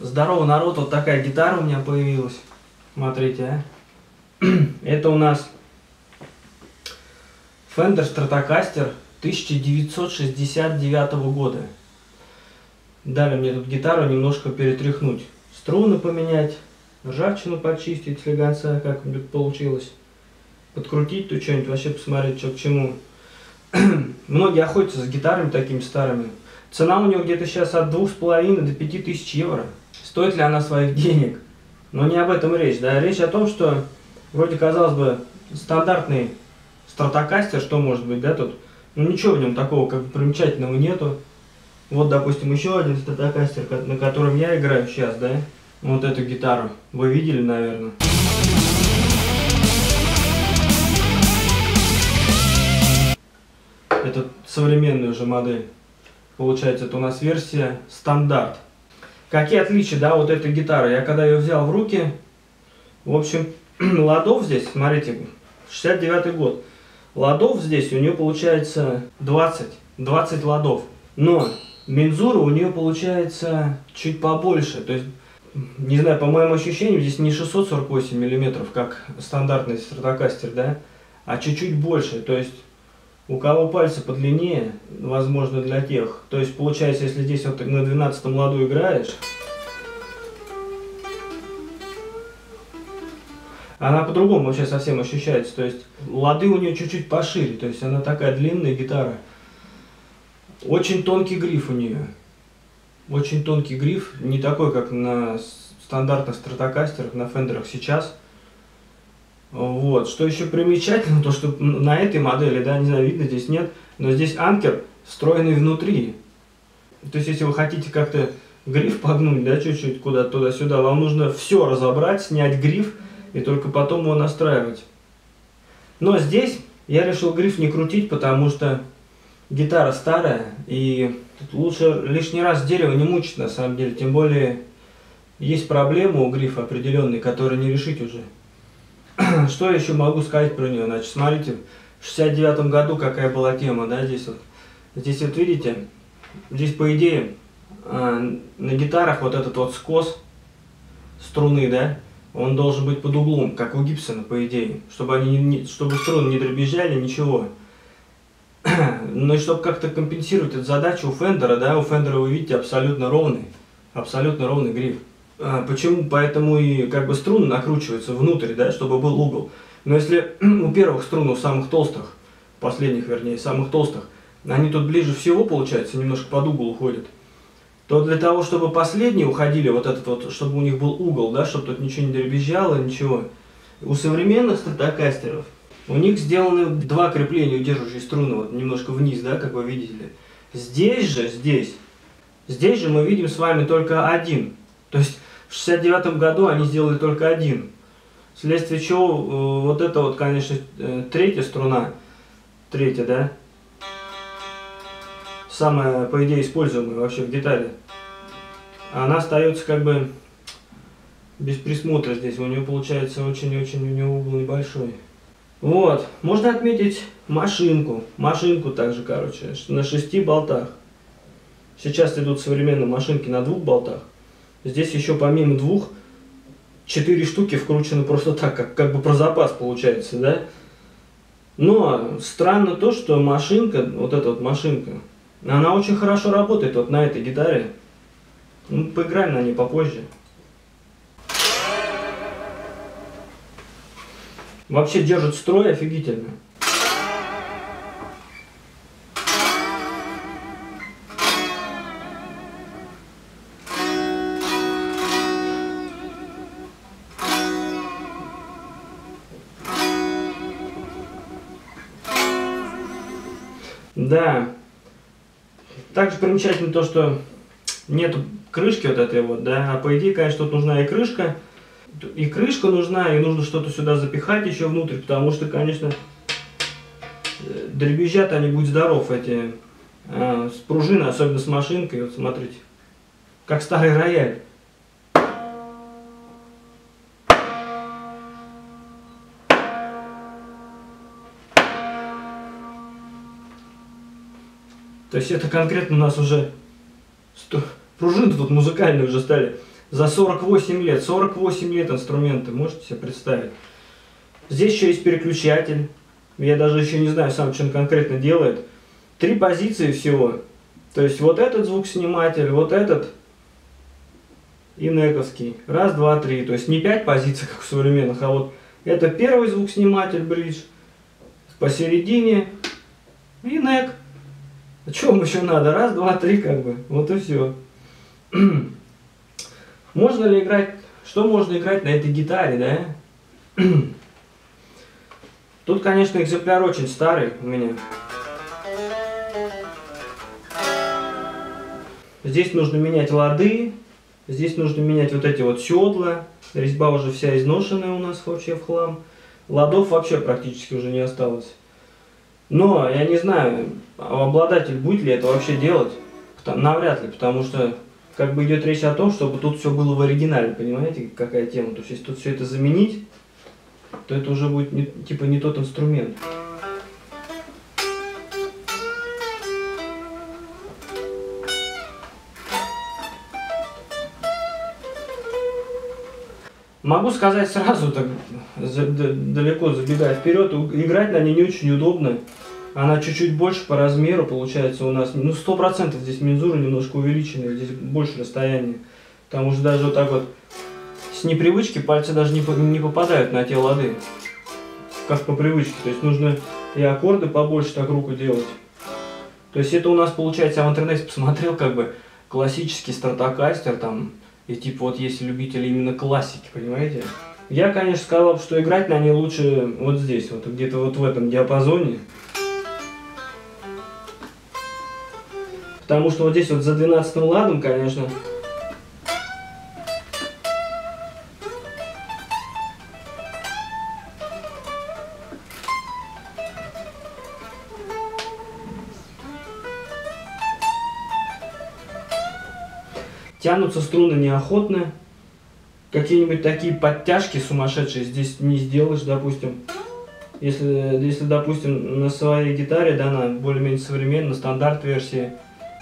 Здорово, народ, вот такая гитара у меня появилась. Смотрите, а. Это у нас Fender Stratocaster 1969 года. Дали мне тут гитару немножко перетряхнуть. Струны поменять, ржавчину почистить слегонца, как получилось. Подкрутить тут что-нибудь, вообще посмотреть, что к чему. Многие охотятся за гитарами такими старыми. Цена у него где-то сейчас от 2,5 до 5000 евро. Стоит ли она своих денег? Но не об этом речь, да? Речь о том, что вроде, казалось бы, стандартный Stratocaster, что может быть, да, тут? Ну ничего в нем такого как бы примечательного нету. Вот, допустим, еще один Stratocaster, на котором я играю сейчас, да? Вот эту гитару. Вы видели, наверное. Это современная уже модель. Получается, это у нас версия стандарт. Какие отличия, да, вот этой гитары? Я когда ее взял в руки, в общем, ладов здесь, смотрите, 69 год. Ладов здесь у нее получается 20 ладов. Но мензура у нее получается чуть побольше. То есть, не знаю, по моим ощущениям, здесь не 648 миллиметров, как стандартный Stratocaster, да, а чуть-чуть больше. То есть, у кого пальцы подлиннее, возможно, для тех. То есть, получается, если здесь вот на 12-м ладу играешь, она по-другому вообще совсем ощущается. То есть, лады у нее чуть-чуть пошире. То есть, она такая длинная гитара. Очень тонкий гриф у нее. Очень тонкий гриф. Не такой, как на стандартных Стратокастерах, на Фендерах сейчас. Вот. Что еще примечательно, то что на этой модели, да, не знаю, видно здесь нет, но здесь анкер встроенный внутри. То есть, если вы хотите как-то гриф погнуть, да, чуть-чуть куда-то туда-сюда, вам нужно все разобрать, снять гриф и только потом его настраивать. Но здесь я решил гриф не крутить, потому что гитара старая, и лучше лишний раз дерево не мучить на самом деле. Тем более, есть проблема у грифа определенные, которые не решить уже. Что я еще могу сказать про нее? Значит, смотрите, в 69 году какая была тема, да, здесь вот. Здесь вот видите, здесь по идее на гитарах вот этот вот скос струны, да, он должен быть под углом, как у Гибсона, по идее, чтобы чтобы струны не дребезжали, ничего. Но и чтобы как-то компенсировать эту задачу у Фендера, да, у Фендера вы видите абсолютно ровный гриф. Почему? Поэтому и как бы струны накручиваются внутрь, да, чтобы был угол. Но если у первых струн, у самых толстых, последних вернее, самых толстых, они тут ближе всего, получается, немножко под угол уходят, то для того, чтобы последние уходили, вот этот вот, чтобы у них был угол, да, чтобы тут ничего не дребезжало, ничего. У современных стратокастеров у них сделаны два крепления, удерживающие струны, вот немножко вниз, да, как вы видели. Здесь же мы видим с вами только один. То есть в 69 году они сделали только один. Вследствие чего вот это вот, конечно, третья струна, да, самая, по идее, используемая вообще в гитаре, она остается как бы без присмотра здесь. У нее получается очень-очень, у нее угол небольшой. Вот, можно отметить машинку также, короче, на 6 болтах. Сейчас идут современные машинки на 2 болтах. Здесь еще помимо 2, 4 штуки вкручены просто так, как бы про запас получается, да. Но странно то, что машинка, вот эта вот машинка, она очень хорошо работает вот на этой гитаре. Ну, поиграем на ней попозже. Вообще держит строй офигительно. Да. Также примечательно то, что нету крышки вот этой вот, да, а по идее, конечно, тут нужна и крышка нужна, и нужно что-то сюда запихать еще внутрь, потому что, конечно, дребезжат они, будь здоров, эти с пружины, особенно с машинкой, вот смотрите, как старый рояль. То есть это конкретно у нас уже пружины тут музыкальные уже стали. За 48 лет. 48 лет инструменты, можете себе представить. Здесь еще есть переключатель. Я даже еще не знаю сам, что он конкретно делает. 3 позиции всего. То есть вот этот звукосниматель, вот этот и нековский. Раз, два, три. То есть не 5 позиций, как у современных, а вот это первый звукосниматель бридж. Посередине и нек. А что вам еще надо? Раз, два, три, как бы. Вот и все. Можно ли играть? Что можно играть на этой гитаре, да? Тут, конечно, экземпляр очень старый у меня. Здесь нужно менять лады. Здесь нужно менять вот эти вот седла. Резьба уже вся изношенная у нас вообще в хлам. Ладов вообще практически уже не осталось. Но я не знаю, обладатель будет ли это вообще делать. Навряд ли, потому что как бы идет речь о том, чтобы тут все было в оригинале, понимаете, какая тема. То есть если тут все это заменить, то это уже будет типа не тот инструмент. Могу сказать сразу, так далеко забегая вперед, играть на ней не очень удобно. Она чуть-чуть больше по размеру, получается у нас, ну 100% здесь мензура немножко увеличенная, здесь больше расстояние. Потому что даже вот так вот с непривычки пальцы даже не попадают на те лады, как по привычке. То есть нужно и аккорды побольше так руку делать. То есть это у нас получается, я в интернете посмотрел, как бы классический стратокастер там. И типа вот есть любители именно классики, понимаете? Я, конечно, сказал, что играть на ней лучше вот здесь, вот где-то вот в этом диапазоне. Потому что вот здесь вот за 12-м ладом, конечно, тянутся струны неохотно. Какие-нибудь такие подтяжки сумасшедшие здесь не сделаешь, допустим. Если допустим, на своей гитаре, да, на более-менее современной, стандарт версии.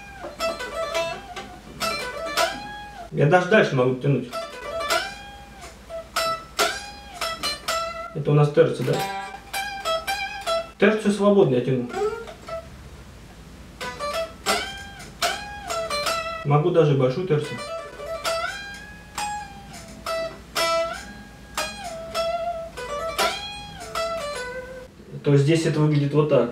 Я даже дальше могу тянуть. Это у нас терция, да? Терцию свободно я тяну. Могу даже большую терцию. То есть здесь это выглядит вот так.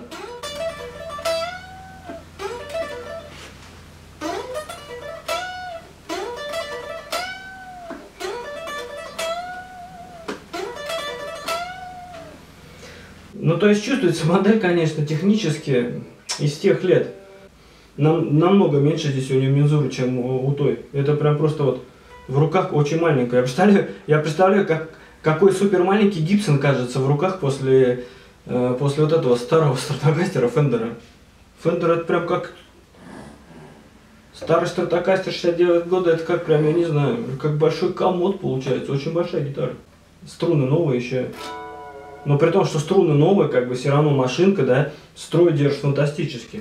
Ну, то есть чувствуется модель, конечно, технически из тех лет. Намного меньше здесь у нее мензуры, чем у той. Это прям просто вот в руках очень маленькая. Я представляю, какой супер маленький Гибсон кажется в руках после вот этого старого стратокастера Фендера. Фендер это прям как старый стратокастер 69 года, это как прям, я не знаю, как большой комод получается, очень большая гитара. Струны новые еще. Но при том, что струны новые, как бы все равно машинка, да, строй держит фантастически.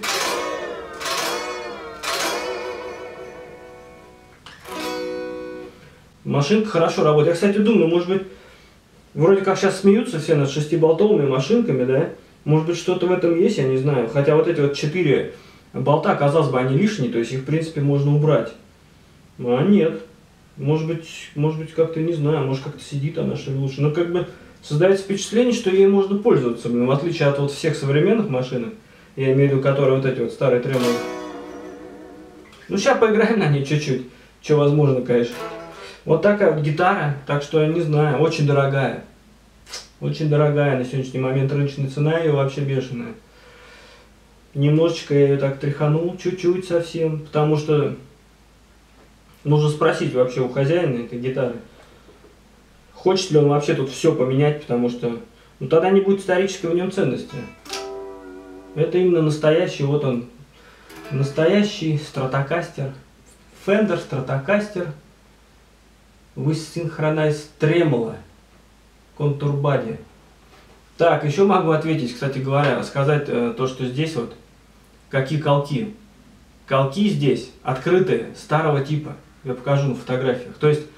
Машинка хорошо работает. Я, кстати, думаю, может быть, вроде как сейчас смеются все над 6-болтовыми машинками, да? Может быть, что-то в этом есть, я не знаю. Хотя вот эти вот 4 болта, казалось бы, они лишние, то есть их, в принципе, можно убрать. А нет. Может быть, как-то, не знаю, может, как-то сидит она что ли лучше. Но как бы создается впечатление, что ей можно пользоваться, в отличие от вот всех современных машинок. Я имею в виду, которые вот эти вот старые тремолы. Ну, сейчас поиграем на ней чуть-чуть. Что возможно, конечно. Вот такая вот гитара, так что я не знаю, очень дорогая. Очень дорогая на сегодняшний момент, рыночная цена ее вообще бешеная. Немножечко я ее так тряханул, чуть-чуть совсем, потому что нужно спросить вообще у хозяина этой гитары, хочет ли он вообще тут все поменять, потому что ну, тогда не будет исторической в нем ценности. Это именно настоящий, вот он, настоящий стратокастер, Fender Stratocaster with Synchronized Tremolo Contour Body. Так, еще могу ответить, кстати говоря, сказать то, что здесь вот, какие колки. Колки здесь открытые, старого типа. Я покажу на фотографиях. То есть,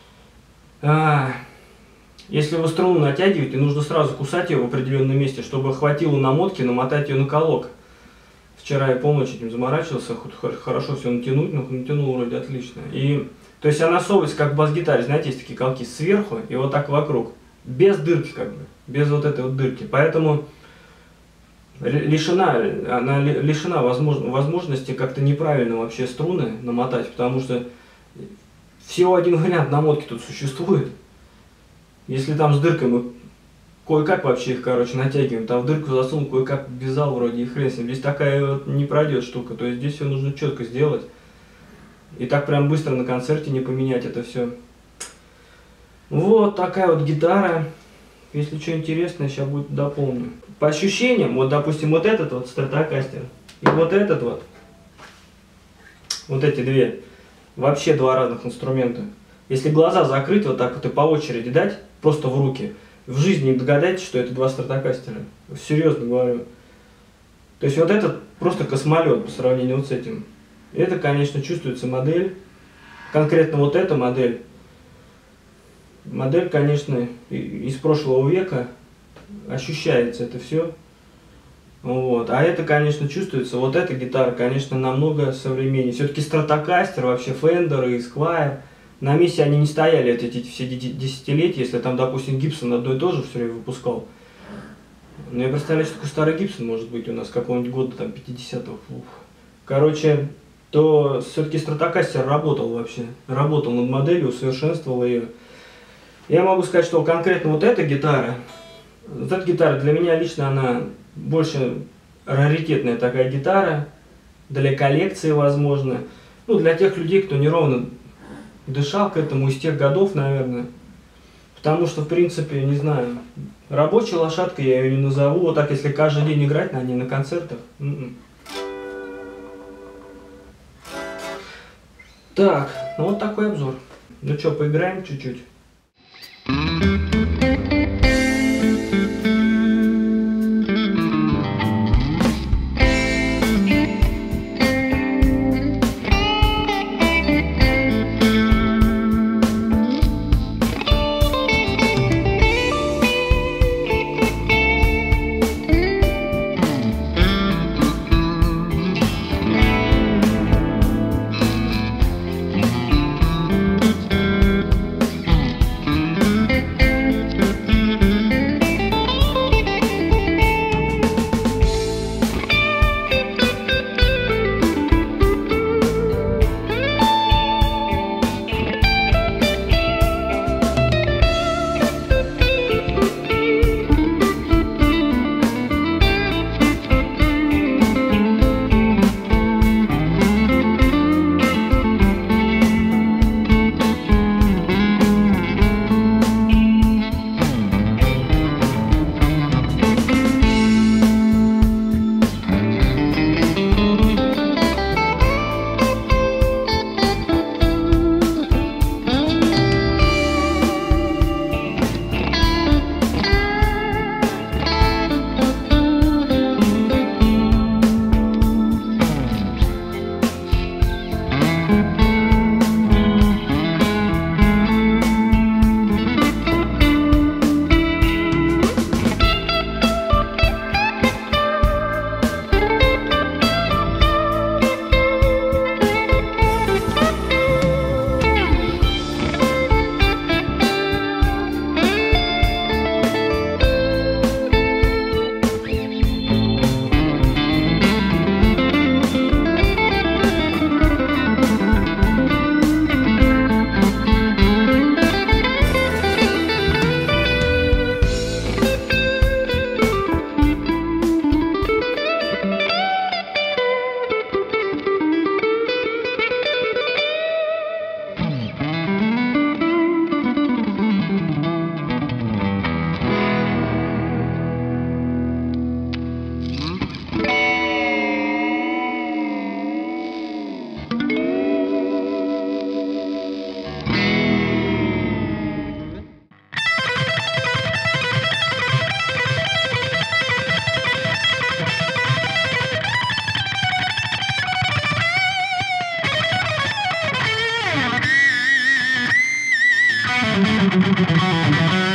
если вы струну натягиваете, нужно сразу кусать ее в определенном месте, чтобы хватило намотки, намотать ее на колок. Вчера я полночь этим заморачивался, хорошо все натянуть, но натянул вроде отлично. И, то есть она совывается как в бас-гитаре, знаете, есть такие колки сверху и вот так вокруг. Без дырки как бы, без вот этой вот дырки. Поэтому она лишена возможности как-то неправильно вообще струны намотать, потому что всего один вариант намотки тут существует. Если там с дыркой мы кое-как вообще их, короче, натягиваем, там в дырку засунул, кое-как ввязал вроде и хрен с ним. Здесь такая вот не пройдет штука, то есть здесь все нужно четко сделать. И так прям быстро на концерте не поменять это все. Вот такая вот гитара. Если что интересное, сейчас будет дополню. По ощущениям, вот допустим вот этот вот Stratocaster и вот этот вот эти две, вообще два разных инструмента. Если глаза закрыть вот так вот и по очереди дать, просто в руки, в жизни не догадайтесь, что это два Stratocaster. Серьезно говорю. То есть вот этот просто космолет по сравнению вот с этим. Это, конечно, чувствуется модель. Конкретно вот эта модель. Модель, конечно, из прошлого века. Ощущается это все. Вот. А это, конечно, чувствуется. Вот эта гитара, конечно, намного современнее. Все-таки Stratocaster, вообще Fender и Squier. На месте они не стояли эти все десятилетия, если там, допустим, Гибсон одно и то же все время выпускал. Но я представляю, что такой старый Гибсон может быть у нас какого-нибудь года, там, 50-го. Короче, то все-таки Stratocaster работал вообще. Работал над моделью, усовершенствовал ее. Я могу сказать, что конкретно вот эта гитара для меня лично она больше раритетная такая гитара. Для коллекции, возможно. Ну, для тех людей, кто неровно дышал к этому из тех годов, наверное. Потому что, в принципе, не знаю, рабочая лошадка я ее не назову. Вот так, если каждый день играть на ней на концертах. Так, ну вот такой обзор. Ну что, поиграем чуть-чуть. Thank you.